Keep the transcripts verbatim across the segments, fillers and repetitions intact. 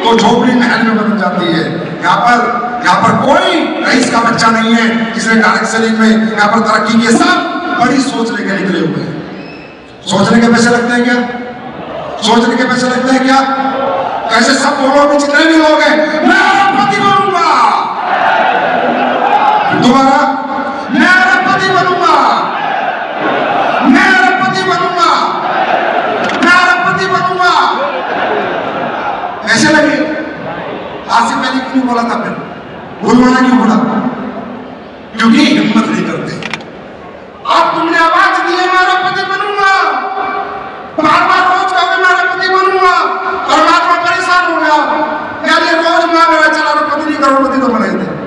तो झोपड़ी महल में बदल जाती है। यहाँ पर यहाँ पर कोई रईस का बच्चा नहीं है जिसने डायरेक्ट सेलिंग में यहाँ पर तरक्की की। सब बड़ी सोच लेके निकले हुए हैं। सोचने के पैसे लगते हैं क्या? सोचने के पैसे लगते हैं क्या? कैसे सब बोलो भी, जितने भी लोग हैं, मैं अरबपति बनूंगा, दोबारा मैं अरबपति बनूंगा, मैं अरबपति बनूंगा, मैं अरबपति बनूंगा। ऐसे लगे। आज से पहले क्यों बोला था? फिर बुलवाना क्यों बोला? क्योंकि हिम्मत नहीं करते। अब तुमने आवाज दी है मैं अरबपति बनूंगा, बार बार रोज कहोगे मैं अरबपति बनूंगा, परमात्मा परेशान हो गया, यार ये रोज मांग रहा, चल अरबपति नहीं करोड़पति तो बनाए थे।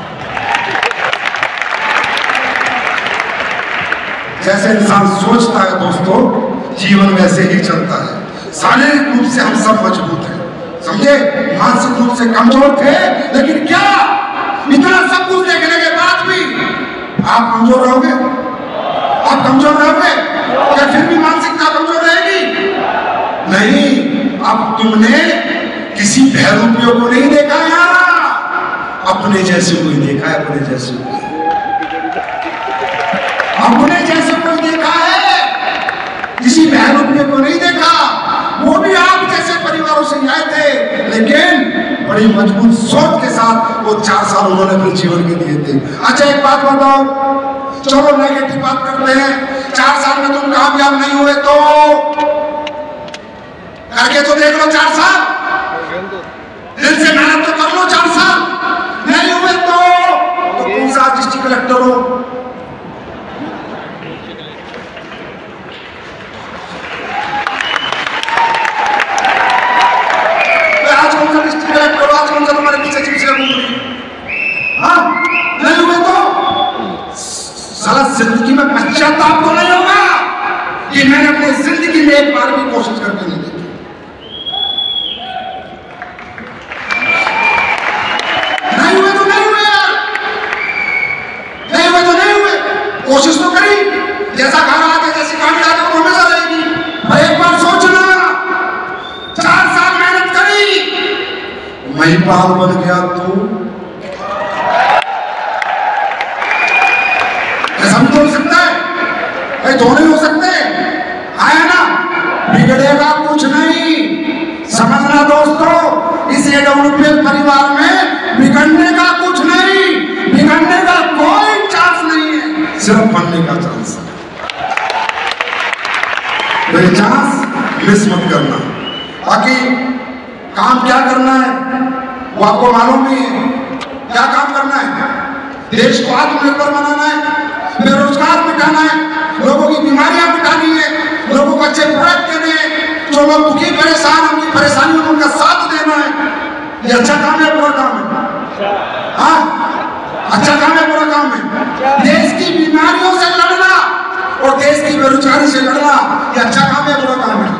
जैसे इंसान सोचता है दोस्तों, जीवन वैसे ही चलता है। शारीरिक रूप से हम सब मजबूत हैं, समझे, मानसिक रूप से कमजोर थे, लेकिन क्या इतना सब कुछ देखने के बाद भी आप कमजोर रहोगे? आप कमजोर रहोगे क्या? फिर भी मानसिकता कमजोर रहेगी? नहीं। अब तुमने किसी बहरूपियों को नहीं देखा, यहाँ अपने जैसे कोई देखा है, अपने जैसे कोई अपने जैसे कोई देखा है, किसी बहरूपियों को नहीं देखा। वो भी आप जैसे परिवारों से आए थे, लेकिन बड़ी मजबूत सोच के साथ वो चार साल उन्होंने अपने जीवन के दिए थे। अच्छा एक बात बताओ, चलो नेगेटिव बात करते हैं, चार साल में तुम कामयाब नहीं हुए तो करके तो देख लो, चार साल दिल से मेहनत तो कर लो, चार साल नहीं हुए तो, तो कौन सा डिस्ट्रिक्ट कलेक्टर हो? आज कौन सा डिस्ट्रिक्ट कलेक्टर हो? आज कौन सा तुम्हारे पीछे चिपचिया घूम रही? हाँ, नहीं हुए तो साला जिंदगी में पश्चाताप तो नहीं होगा कि मैंने अपनी जिंदगी में एक बार भी कोशिश करके नहीं देखी। नहीं हुए तो नहीं हुए यार, नहीं हुए तो नहीं हुए, कोशिश तो करी। जैसा खाना आगे जैसी कहानी आगे वो हमेशा रहेगी। भाई एक बार सोचना, चार साल मेहनत करी, महिपाल बन गया तो हो सकता है भाई, दो नहीं हो सकते, आया ना? बिगड़ेगा कुछ नहीं, समझना दोस्तों, इस एडब्ल्यूपीएल परिवार में बिगड़ने का कुछ नहीं, बिगड़ने का कोई चांस नहीं है, सिर्फ बनने का चांस है। तो ये चांस मिस मत करना। बाकी काम क्या करना है वो आपको मालूम नहीं है। क्या काम करना है? देश को आत्मनिर्भर बनाना है, बेरोजगार मिटाना है, लोगों की बीमारियां मिटानी है, लोगों को अच्छे प्रोडक्ट देने हैं, जो लोग दुखी परेशान उनकी परेशानी में उनका साथ देना है। ये अच्छा काम है, बुरा काम है? हाँ, अच्छा काम है, बुरा काम है? देश की बीमारियों से लड़ना और देश की बेरोजगारी से लड़ना, ये अच्छा काम है, बुरा काम है?